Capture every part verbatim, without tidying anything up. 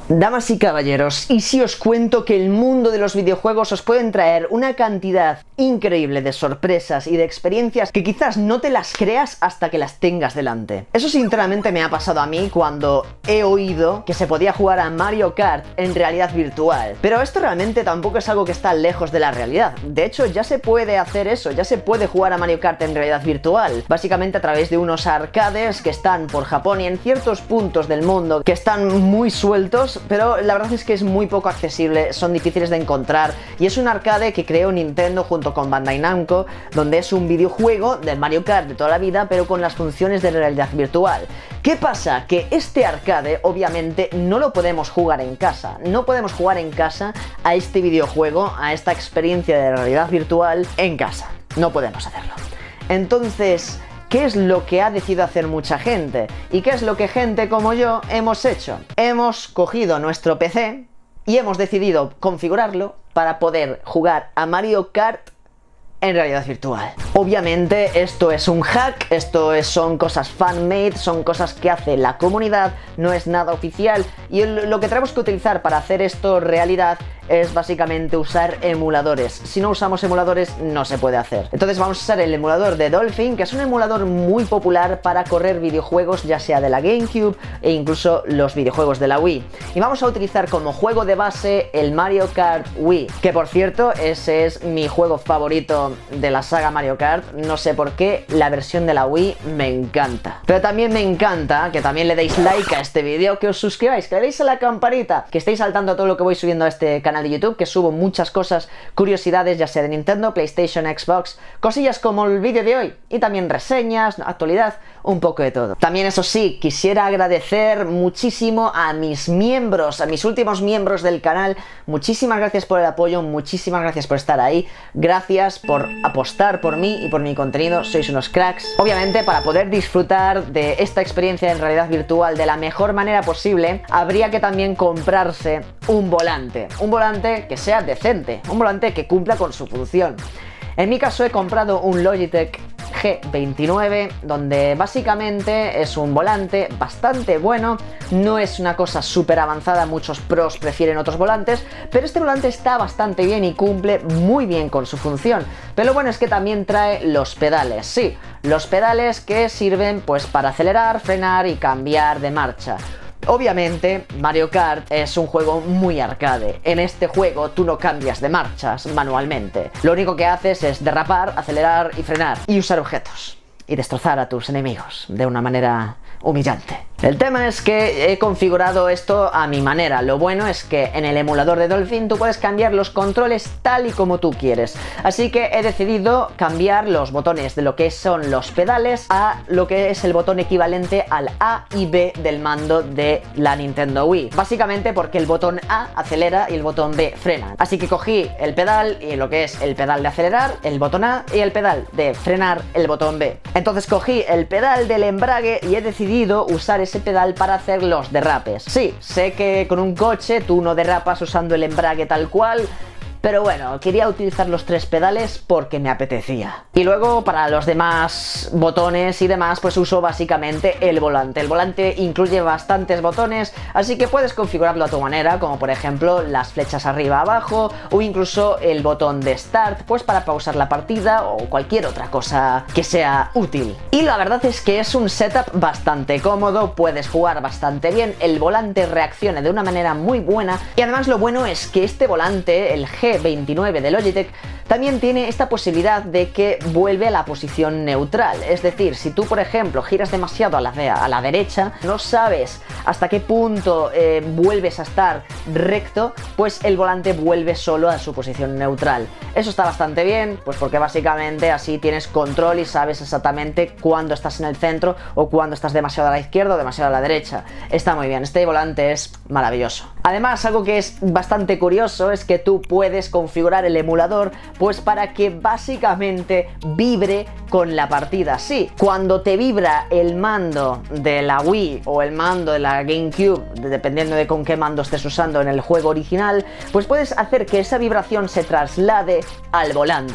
Damas y caballeros, ¿y si os cuento que el mundo de los videojuegos os pueden traer una cantidad increíble de sorpresas y de experiencias que quizás no te las creas hasta que las tengas delante? Eso sinceramente me ha pasado a mí cuando he oído que se podía jugar a Mario Kart en realidad virtual. Pero esto realmente tampoco es algo que está lejos de la realidad. De hecho, ya se puede hacer eso, ya se puede jugar a Mario Kart en realidad virtual. Básicamente a través de unos arcades que están por Japón y en ciertos puntos del mundo que están muy sueltos, pero la verdad es que es muy poco accesible, son difíciles de encontrar y es un arcade que creó Nintendo junto con Bandai Namco, donde es un videojuego de Mario Kart de toda la vida, pero con las funciones de realidad virtual. ¿Qué pasa? Que este arcade obviamente no lo podemos jugar en casa, no podemos jugar en casa a este videojuego, a esta experiencia de realidad virtual en casa, no podemos hacerlo. Entonces, ¿qué es lo que ha decidido hacer mucha gente? ¿Y qué es lo que gente como yo hemos hecho? Hemos cogido nuestro P C y hemos decidido configurarlo para poder jugar a Mario Kart en realidad virtual. Obviamente esto es un hack, esto es, son cosas fan-made, son cosas que hace la comunidad, no es nada oficial y el, lo que tenemos que utilizar para hacer esto realidad es básicamente usar emuladores. Si no usamos emuladores no se puede hacer. Entonces vamos a usar el emulador de Dolphin, que es un emulador muy popular para correr videojuegos ya sea de la GameCube e incluso los videojuegos de la Wii. Y vamos a utilizar como juego de base el Mario Kart Wii, que por cierto ese es mi juego favorito de la saga Mario Kart. No sé por qué, la versión de la Wii me encanta. Pero también me encanta que también le deis like a este vídeo, que os suscribáis, que le deis a la campanita, que estéis al tanto de todo lo que voy subiendo a este canal de YouTube, que subo muchas cosas, curiosidades ya sea de Nintendo, PlayStation, Xbox, cosillas como el vídeo de hoy y también reseñas, actualidad, un poco de todo. También, eso sí, quisiera agradecer muchísimo a mis miembros, a mis últimos miembros del canal. Muchísimas gracias por el apoyo, muchísimas gracias por estar ahí, gracias por apostar por mí y por mi contenido, sois unos cracks. Obviamente, para poder disfrutar de esta experiencia en realidad virtual de la mejor manera posible, habría que también comprarse un volante, un volante que sea decente, un volante que cumpla con su función. En mi caso he comprado un Logitech G veintinueve, donde básicamente es un volante bastante bueno, no es una cosa súper avanzada, muchos pros prefieren otros volantes, pero este volante está bastante bien y cumple muy bien con su función. Pero lo bueno es que también trae los pedales, sí, los pedales que sirven pues para acelerar, frenar y cambiar de marcha. Obviamente, Mario Kart es un juego muy arcade. En este juego tú no cambias de marchas manualmente. Lo único que haces es derrapar, acelerar y frenar. Y usar objetos. Y destrozar a tus enemigos de una manera humillante. El tema es que he configurado esto a mi manera. Lo bueno es que en el emulador de Dolphin tú puedes cambiar los controles tal y como tú quieres. Así que he decidido cambiar los botones de lo que son los pedales a lo que es el botón equivalente al A y B del mando de la Nintendo Wii. Básicamente porque el botón A acelera y el botón B frena. Así que cogí el pedal y lo que es el pedal de acelerar, el botón A, y el pedal de frenar, el botón B. Entonces cogí el pedal del embrague y he decidido usar ese pedal para hacer los derrapes. Sí, sé que con un coche tú no derrapas usando el embrague tal cual, pero bueno, quería utilizar los tres pedales porque me apetecía. Y luego para los demás botones y demás pues uso básicamente el volante. El volante incluye bastantes botones, así que puedes configurarlo a tu manera, como por ejemplo las flechas arriba abajo o incluso el botón de start, pues para pausar la partida o cualquier otra cosa que sea útil. Y la verdad es que es un setup bastante cómodo, puedes jugar bastante bien, el volante reacciona de una manera muy buena y además lo bueno es que este volante, el G veintinueve de Logitech, también tiene esta posibilidad de que vuelve a la posición neutral. Es decir, si tú por ejemplo giras demasiado a la, de a la derecha, no sabes hasta qué punto eh, vuelves a estar recto, pues el volante vuelve solo a su posición neutral. Eso está bastante bien, pues porque básicamente así tienes control y sabes exactamente cuándo estás en el centro o cuándo estás demasiado a la izquierda o demasiado a la derecha. Está muy bien, este volante es maravilloso. Además, algo que es bastante curioso es que tú puedes configurar el emulador pues para que básicamente vibre con la partida. Sí, cuando te vibra el mando de la Wii o el mando de la GameCube, dependiendo de con qué mando estés usando en el juego original, pues puedes hacer que esa vibración se traslade al volante.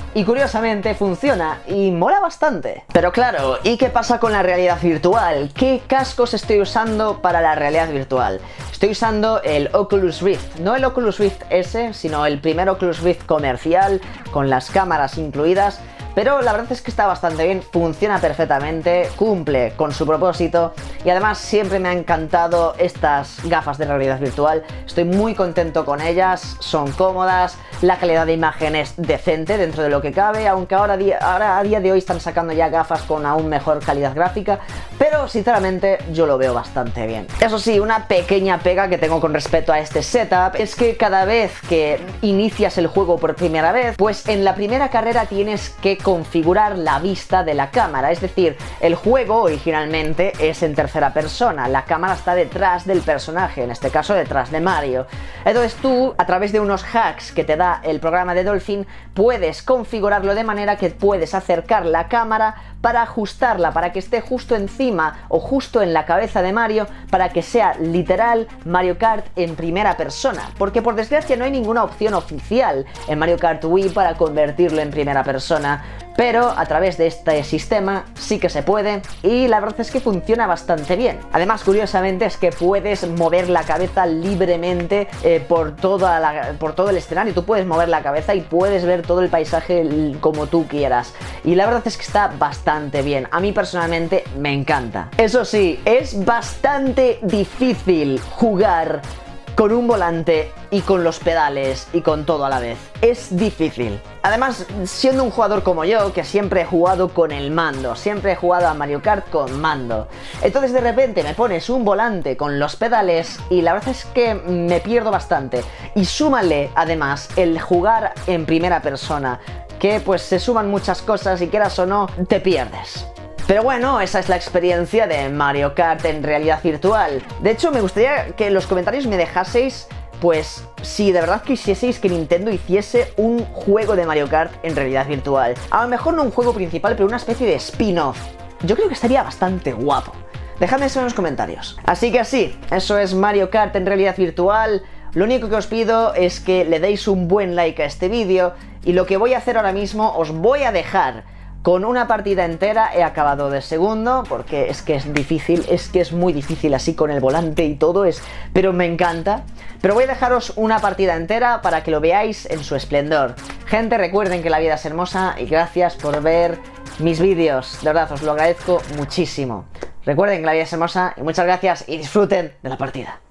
y curiosamente funciona y mola bastante. Pero claro, ¿y qué pasa con la realidad virtual? ¿Qué cascos estoy usando para la realidad virtual? Estoy usando el Oculus Rift, no el Oculus Rift S, sino el primer Oculus Rift comercial con las cámaras incluidas. Pero la verdad es que está bastante bien, funciona perfectamente, cumple con su propósito y además siempre me han encantado estas gafas de realidad virtual. Estoy muy contento con ellas, son cómodas, la calidad de imagen es decente dentro de lo que cabe, aunque ahora, ahora a día de hoy están sacando ya gafas con aún mejor calidad gráfica, pero sinceramente yo lo veo bastante bien. Eso sí, una pequeña pega que tengo con respecto a este setup es que cada vez que inicias el juego por primera vez, pues en la primera carrera tienes que configurar la vista de la cámara, es decir, el juego originalmente es en tercera persona, la cámara está detrás del personaje, en este caso detrás de Mario. Entonces tú, a través de unos hacks que te da el programa de Dolphin, puedes configurarlo de manera que puedes acercar la cámara para ajustarla, para que esté justo encima o justo en la cabeza de Mario, para que sea literal Mario Kart en primera persona, porque por desgracia no hay ninguna opción oficial en Mario Kart Wii para convertirlo en primera persona, pero a través de este sistema sí que se puede y la verdad es que funciona bastante bien. Además, curiosamente, es que puedes mover la cabeza libremente eh, por, toda la, por todo el escenario. Tú puedes mover la cabeza y puedes ver todo el paisaje como tú quieras. Y la verdad es que está bastante bien. A mí personalmente me encanta. Eso sí, es bastante difícil jugar con un volante y con los pedales y con todo a la vez. Es difícil. Además, siendo un jugador como yo, que siempre he jugado con el mando, siempre he jugado a Mario Kart con mando, entonces de repente me pones un volante con los pedales y la verdad es que me pierdo bastante. Y súmale además el jugar en primera persona, que pues se suman muchas cosas y quieras o no, te pierdes. Pero bueno, esa es la experiencia de Mario Kart en realidad virtual. De hecho, me gustaría que en los comentarios me dejaseis, pues, si de verdad quisieseis que Nintendo hiciese un juego de Mario Kart en realidad virtual. A lo mejor no un juego principal, pero una especie de spin-off. Yo creo que estaría bastante guapo. Dejadme eso en los comentarios. Así que así, eso es Mario Kart en realidad virtual. Lo único que os pido es que le deis un buen like a este vídeo y lo que voy a hacer ahora mismo, os voy a dejar con una partida entera. He acabado de segundo, porque es que es difícil, es que es muy difícil así con el volante y todo, es, pero me encanta. Pero voy a dejaros una partida entera para que lo veáis en su esplendor. Gente, recuerden que la vida es hermosa y gracias por ver mis vídeos, de verdad os lo agradezco muchísimo. Recuerden que la vida es hermosa y muchas gracias y disfruten de la partida.